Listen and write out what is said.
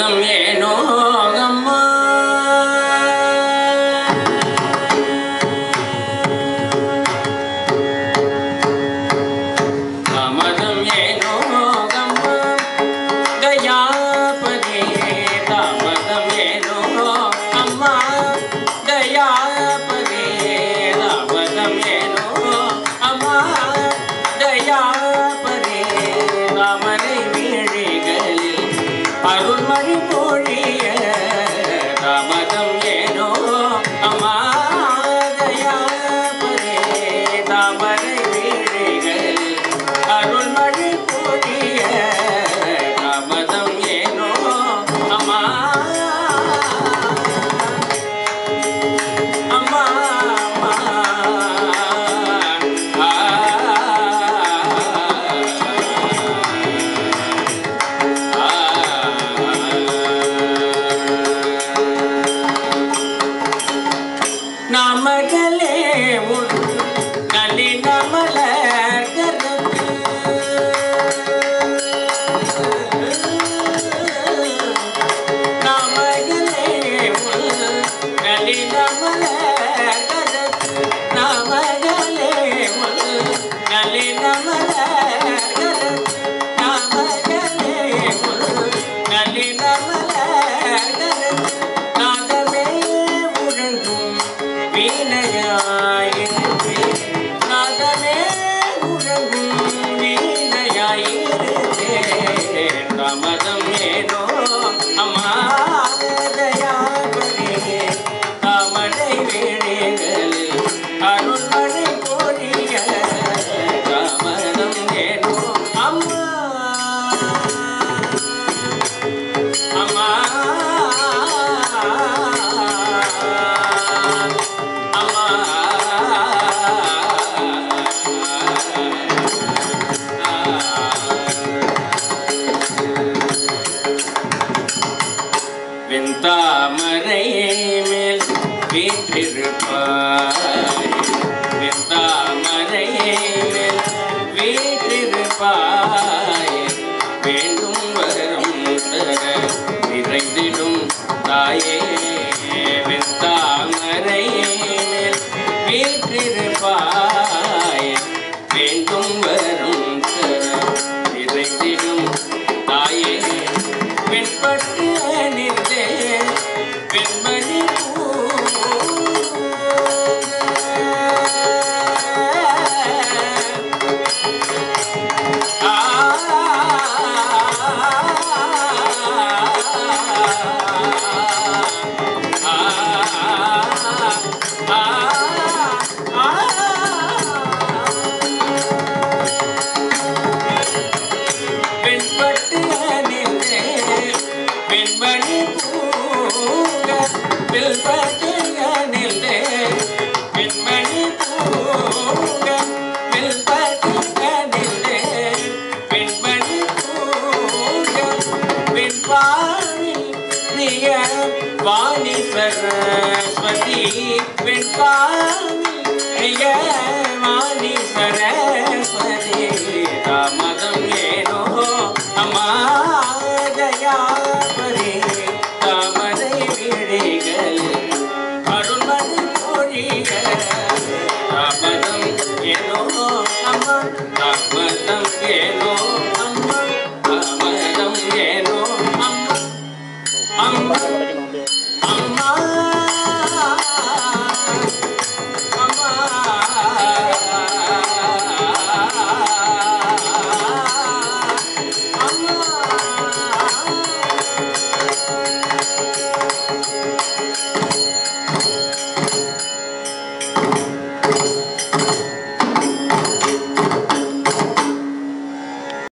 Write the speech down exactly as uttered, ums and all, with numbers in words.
தாமதம் ஏனோ அம்மா தாமதம் ஏனோ அம்மா தயாபதே தாமதம் ஏனோ அம்மா தயாபதே தாமதம் ஏனோ அம்மா தயாபதே தாமரை வீழிகளில் அருள்மழை பொழிய தாமதம் ஏனோ அம்மா தயாபதே தாமரை வீழிகளில் அருள்மழை பொழிய தாமதம் ஏனோ அம்மா அம்மா அம்மா நமகளே உன் நளினமலர் கரத்து நமகளே உன் நளினமலர் கரத்து நமகளே உன் நளினமலர் கரத்து நமகளே உன் நளினமலர் கரத்து நாதமே உறங்கும் வீணையாயிருப்பே நாதமே உறங்கும் வீணையாயிருப்பே தாமதம் ஏனோ அம்மா தயாபதே தாமரை வேளைகளில் அருள்மழை பொழிய தாமதம் ஏனோ அம்மா அம்மா அம்மா வெண்தாமரை மேல் வீற்றிருப்பாய் வெண்தாமரை மேல் வீற்றிருப்பாய் வேண்டும் வரம் தர விரைந்திடும் தாயே வெண்தாமரை மேல் வீற்றிருப்பாய் வேண்டும் வரும் தர விரைந்திடும் தாயே வெண்பட்டு அணிந்தே வெண்மணி பூ ஆ வெண்பட்டு அணிந்தே வெண்மணி பூங்க வில்பட்டு அணிந்தே வெண்மணி பூங்க வில்பட்டு அணிந்தே வெண்மணி பூங்க வெண்பாணி பிரிய வாணி சரஸ்வதி வெண்பாணி பிரிய வாணி சரஸ்வதி தாமதம் ஏனோ அம்மா தயாபதே தாமரை வீழிகளில் அருள்மழை பொழிய தாமதம் ஏனோ அம்மா தாமதம் ஏனோ அம்மா தாமதம் ஏனோ அம்மா அம்மா அம்மா அம்மா அம்மா